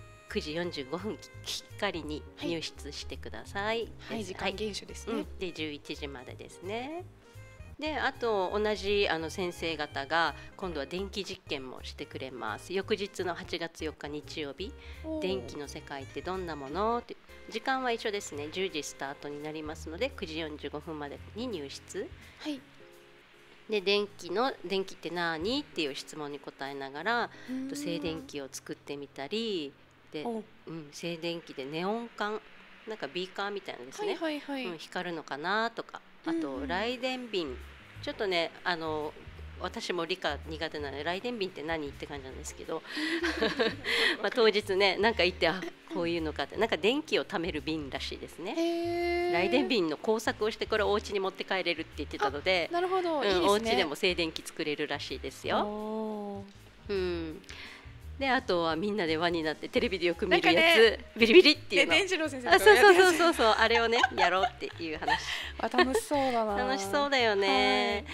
9時45分きっかりに入室してください。 はい時間厳守ですね。 で11時までですね。であと同じ先生方が今度は電気実験もしてくれます。翌日の8月4日日曜日、 おー電気の世界ってどんなものって時間は一緒ですね。10時スタートになりますので9時45分までに入室はい。 で電気って何っていう質問に答えながら静電気を作ってみたりで、 お静電気でネオン管なんかビーカーみたいなんですはね、 いはいはい。 光るのかなとか、あと雷電瓶、ちょっとね私も理科苦手なので雷電瓶って何って感じなんですけど当日ねなんか行ってこういうのかってなんか電気を貯める瓶らしいですね。雷電瓶の工作をしてこれをお家に持って帰れるって言ってたので、 なるほど、いいですね。 お家でも静電気作れるらしいですよ。 おであとはみんなで輪になってテレビでよく見るやなんかつ、ビリビリっていうの、 伝次郎先生あとかそうやってそうあれをねやろうっていう話あ楽しそうだな。 楽しそうだよね。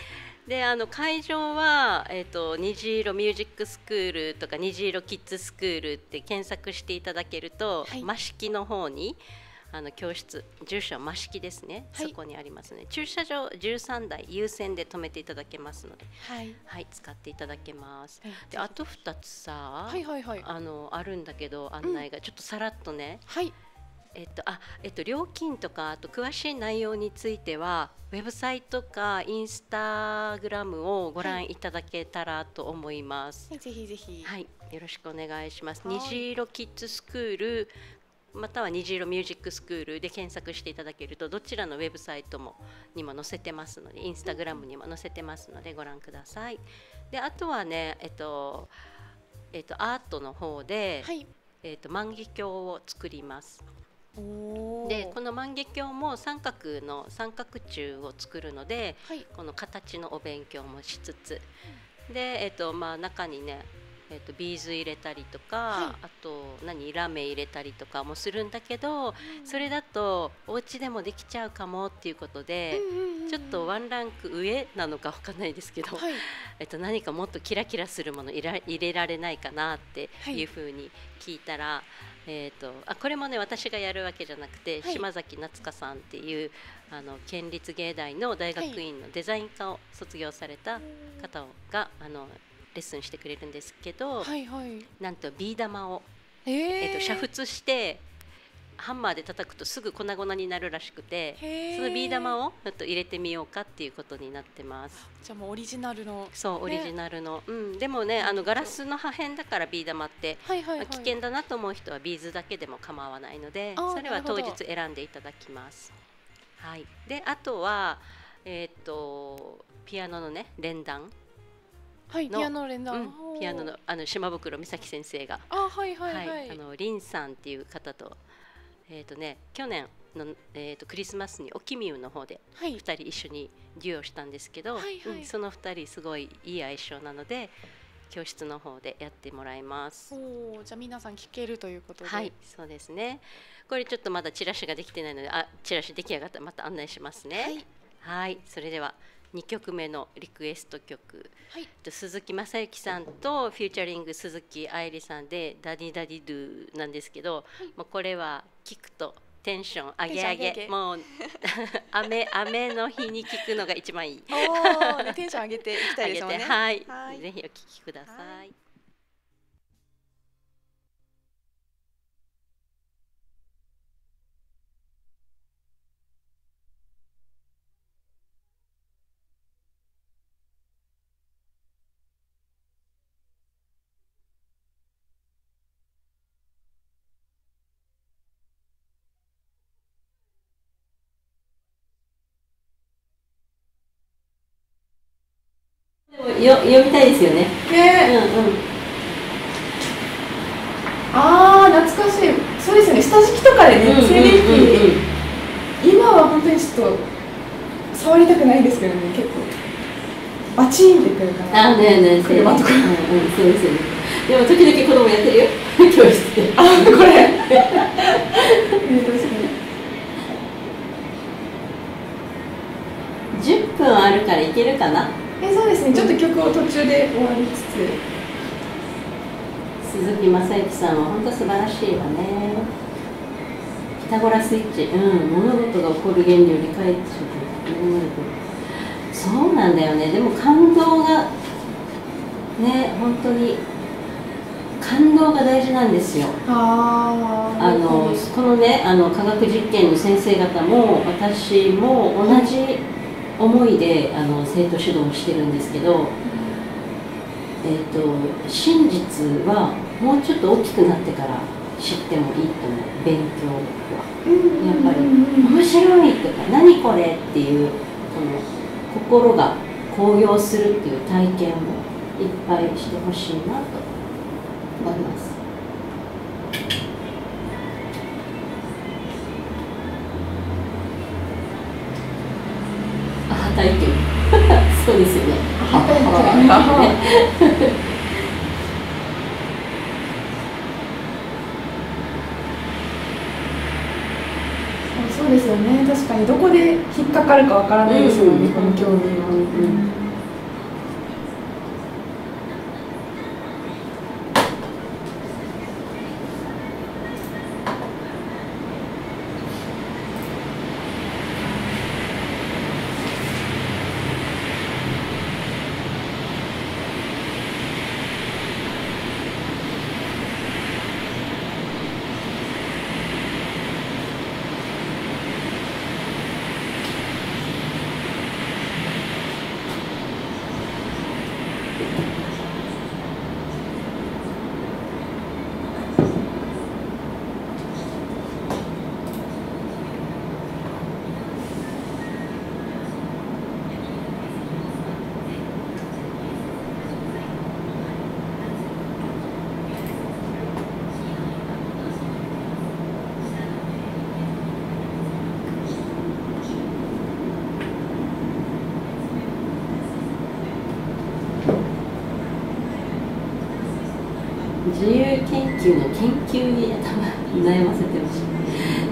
で会場は、虹色ミュージックスクールとか虹色キッズスクールって検索していただけると、 はい、 益城の方に教室、住所は益城ですね、 はい、 そこにありますね。駐車場13台優先で止めていただけますので、 はい、 はい、使っていただけます。 はい、 であと2つさ、 はいはいはい、 あるんだけど案内が、ちょっとさらっとね、 はい、 料金とかあと詳しい内容についてはウェブサイトかインスタグラムをご覧いただけたらと思います。 はい、ぜひぜひ、 はい、よろしくお願いします。 はい、 虹色キッズスクールまたは虹色ミュージックスクールで検索していただけるとどちらのウェブサイトにも載せてますのでインスタグラムにも載せてますのでご覧ください。であとはね、アートの方で、 はい、 万華鏡を作ります。 おでこの万華鏡も三角柱を作るので、 はい、 この形のお勉強もしつつで、中にねビーズ入れたりとか、 はい、 あとラメ入れたりとかもするんだけど、それだとお家でもできちゃうかもっていうことで、ちょっとワンランク上なのかわかんないですけど、 はい、 何かもっとキラキラするもの入れられないかなっていうふうに聞いたら、これもね私がやるわけじゃなくて、 はい、 島崎夏香さんっていう県立芸大の大学院のデザイン科を卒業された方がレッスンしてくれるんですけど、 はいはい、 なんとビー玉を、煮沸してハンマーで叩くとすぐ粉々になるらしくて、そのビー玉をちょっと入れてみようかっていうことになってます。 じゃあもうオリジナルの、 そう、オリジナルの、でもねガラスの破片だからビー玉って、 はいはいはい、 危険だなと思う人はビーズだけでも構わないので、それは当日選んでいただきます。はい、であとは、ピアノのね連弾はい、ピアノ連弾、 ピアノの島袋美咲先生が、 はいはいはい、 林さんっていう方と去年の、クリスマスにオキミウの方で2人一緒にデュオしたんですけど、その2人すごいいい相性なので教室の方でやってもらいます。 じゃあ皆さん聴けるということで、 はい、そうですね。これちょっとまだチラシができてないので、チラシ出来上がったらまた案内しますね。はい、それでは2曲目のリクエスト曲、鈴木雅之さんとフューチャリング鈴木愛理さんでダディダディドゥなんですけど、もうこれは聞くとテンション上げ上げ、もう雨の日に聞くのが一番いい。 テンション上げていきたいですもんね。 はい、ぜひお聞きください。読みたいですよね。 懐かしい。そうですね。下敷きとかでね、静電気。今は本当にちょっと触りたくないですけどね。結構バチンってくるから。車とか。 そうですよね。でも時々子供やってるよ。教室で。 これ。 10分あるからいけるかな。 そうですね、ちょっと曲を途中で終わりつつ、 鈴木雅之さんは本当素晴らしいわね。ピタゴラスイッチ、物事が起こる原理を理解する。そうなんだよね。でも感動がね、本当に感動が大事なんですよ。このね科学実験の先生方も私も同じ思いで生徒指導をしてるんですけど、真実はもうちょっと大きくなってから知ってもいいと思う。勉強はやっぱり面白いとか何これっていう心が高揚するっていう体験をいっぱいしてほしいなと思います。体験そうですよね。 そうですよね。確かにどこで引っかかるかわからないですもんね、この興味は。 自由研究の研究に頭悩ませてました。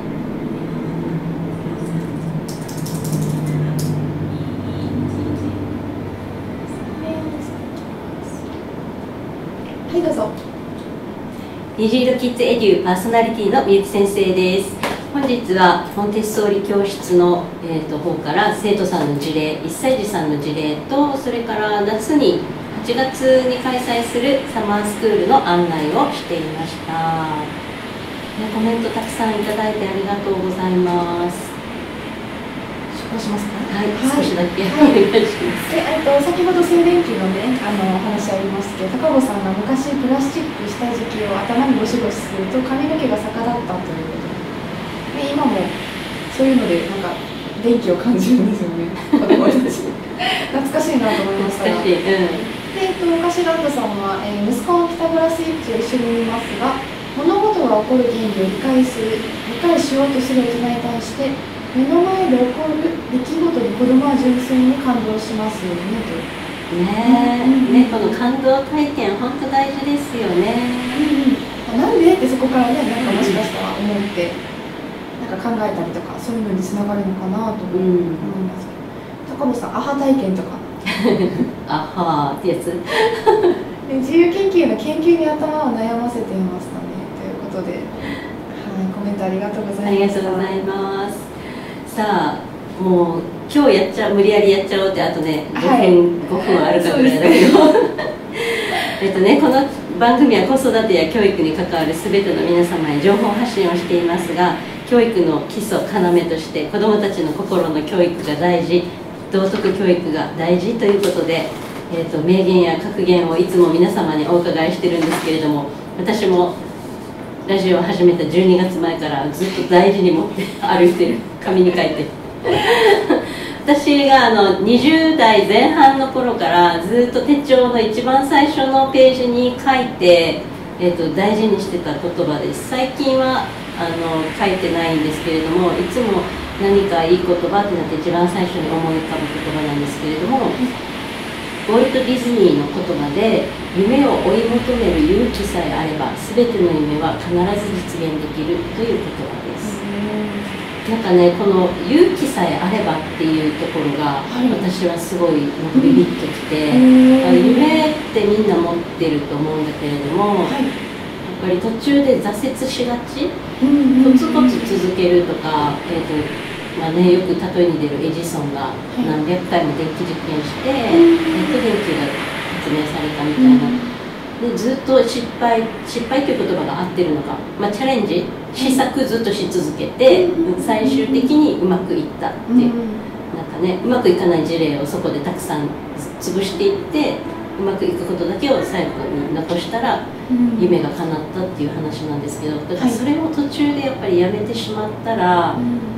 はい、どうぞ。 虹色キッズエデュパーソナリティのみゆき先生です。本日はモンテッソーリ教室の、方から生徒さんの事例、1歳児さんの事例と、それから夏に8月に開催するサマースクールの案内をしていました。コメントたくさんいただいてありがとうございます。 出発しますか。 はい、少しだけ、 はい、 お願いします。 先ほど静電気のね、お話ありますけど、高尾さんが昔プラスチック下敷きを頭にゴシゴシすると髪の毛が逆立ったということで、今もそういうのでなんか電気を感じるんですよね、子供たち。懐かしいなと思いましたが。 懐かしい。 昔ランドさんは、息子のピタゴラスイッチを一緒に見ますが、物事が起こる原理を理解しようとする大人に対して目の前で起こる出来事に子供は純粋に感動しますよねと。 この感動体験本当大事ですよね。 なんでってそこからね、なんかもしかしたら思ってなんか考えたりとかそういうのにつながるのかなと思いますけど、高本さんアハ体験とかアハってやつ自由研究の研究に頭を悩ませていましたねということで、コメントありがとうございます。 ありがとうございます。さあ、もう今日無理やりやっちゃおうって、あとね5分あるかぐらいだけどこの番組は子育てや教育に関わる全ての皆様へ情報発信をしていますが、教育の基礎要として子どもたちの心の教育が大事、道徳教育が大事ということで、名言や格言をいつも皆様にお伺いしてるんですけれども、私もラジオを始めた12月前からずっと大事に持って歩いてる、紙に書いて私が20代前半の頃からずっと手帳の一番最初のページに書いて、大事にしてた言葉です。最近は書いてないんですけれども、いつも何かいい言葉ってなって一番最初に思い浮かぶ言葉なんですけれども、ウォルト・ディズニーの言葉で、夢を追い求める勇気さえあれば全ての夢は必ず実現できるという言葉です。なんかね、この勇気さえあればっていうところが、私はすごいビビッときて、夢ってみんな持ってると思うんだけれども、やっぱり途中で挫折しがち、コツコツ続けるとか、よく例えに出るエジソンが何百回も電気実験して、やっと電気が発明されたみたいな。でずっと失敗という言葉が合ってるのか、チャレンジ試作ずっとし続けて、最終的にうまくいったっていう、なんかね、うまくいかない事例をそこでたくさん潰していって、うまくいくことだけを最後に残したら夢が叶ったっていう話なんですけど、だからそれを途中でやっぱりやめてしまったら、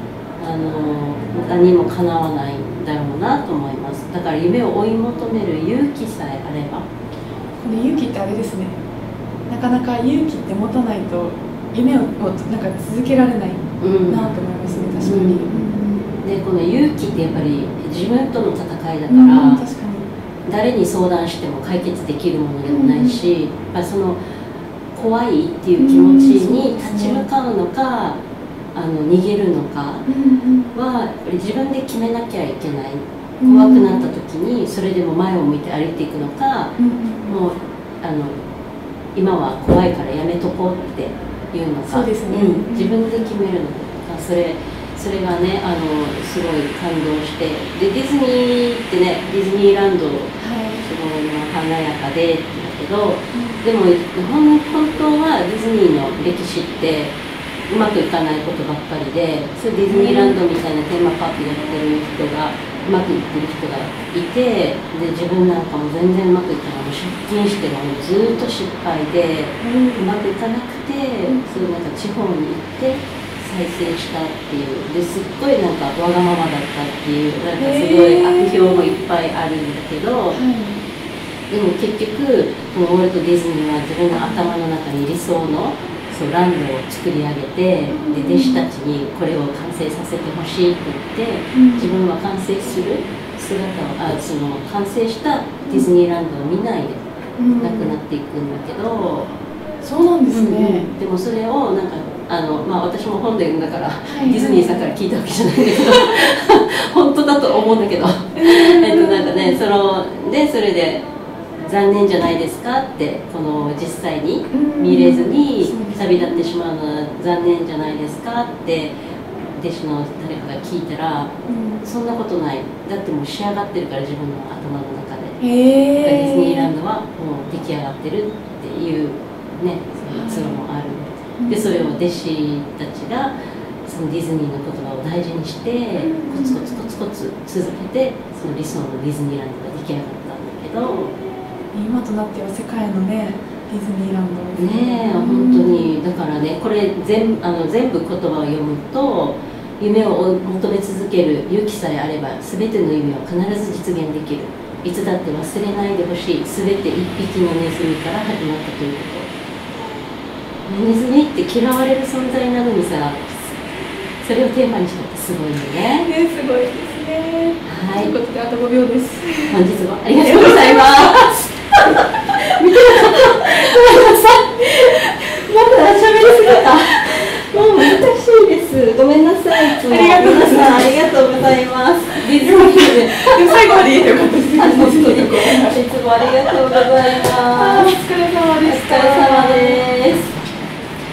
何も叶わないんだろうなと思います。だから夢を追い求める勇気さえあれば。 この勇気ってあれですね、なかなか勇気って持たないと夢をなんか続けられないなと思いますね、確かに。 でこの勇気ってやっぱり自分との戦いだから、 確かに誰に相談しても解決できるものでもないし、その怖いっていう気持ちに立ち向かうのか、逃げるのかはやっぱり自分で決めなきゃいけない。怖くなった時にそれでも前を向いて歩いていくのか、もう今は怖いからやめとこうっていうのか、自分で決めるのか、それがね、すごい感動して、でディズニーってね、ディズニーランドすごい華やかでって言うけど、でも本当はディズニーの歴史ってうまくいかないことばっかりで、それディズニーランドみたいなテーマパークやってる人がうまくいってる人がいて、で自分なんかも全然うまくいかない、借金してもずっと失敗で、うまくいかなくて、そうなんか地方に行って再生したっていう、ですっごいなんかわがままだったっていう、なんかすごい悪評もいっぱいあるんだけど、でも結局このウォルト・ディズニーは自分の頭の中に理想のランドを作り上げて、で弟子たちにこれを完成させてほしいって言って、自分は完成する姿をその完成したディズニーランドを見ないで亡くなっていくんだけど、 そうなんですね。 でもそれをなんか私も本で読んだから、 はい、 ディズニーさんから聞いたわけじゃないんだけど本当だと思うんだけどなんかねそれで残念じゃないですかってこの実際に見れずに旅立ってしまうのは残念じゃないですかって弟子の誰かが聞いたら、そんなことない、だってもう仕上がってるから自分の頭の中で、ディズニーランドはもう出来上がってるっていうね逸話もある。でそれを弟子たちがそのディズニーの言葉を大事にしてコツコツコツコツ続けてその理想のディズニーランドが出来上がったんだけど、 今となっては世界のねディズニーランドねえ本当にだからねこれ全部言葉を読むと夢を求め続ける勇気さえあれば全ての夢は必ず実現できる、いつだって忘れないでほしい、全て一匹のネズミから始まったということ。ネズミって嫌われる存在なのにさ、それをテーマにしたってすごいよね。 すごいですね。 はい。 ということであと5秒です。 本日もありがとうございます。見てなかった。ごめんなさい。まだ喋りすぎた。もう難しいです。ごめんなさい。いつも皆さんありがとうございます。ディズニーで。 でも最後まで言えてよかったです。 本当に。いつもありがとうございます。 お疲れ様でした。 お疲れ様です。